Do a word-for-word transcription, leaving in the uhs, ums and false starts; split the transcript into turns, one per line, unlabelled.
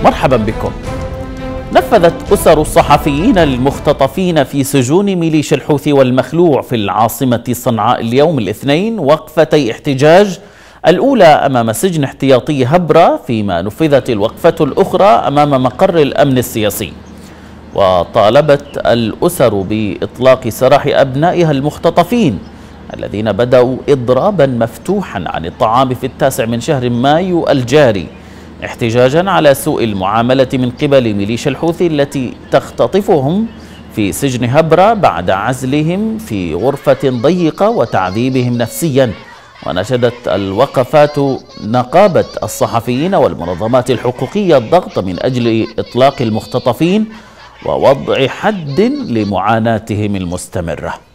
مرحبا بكم. نفذت أسر الصحفيين المختطفين في سجون ميليشيا الحوثي والمخلوع في العاصمة صنعاء اليوم الاثنين وقفتي احتجاج، الأولى أمام سجن احتياطي هبرة، فيما نفذت الوقفة الأخرى أمام مقر الأمن السياسي. وطالبت الأسر بإطلاق سراح أبنائها المختطفين الذين بدأوا إضرابا مفتوحا عن الطعام في التاسع من شهر مايو الجاري، احتجاجا على سوء المعاملة من قبل ميليشيا الحوثي التي تختطفهم في سجن هبرة بعد عزلهم في غرفة ضيقة وتعذيبهم نفسيا. ونشدت الوقفات نقابة الصحفيين والمنظمات الحقوقية الضغط من أجل إطلاق المختطفين ووضع حد لمعاناتهم المستمرة.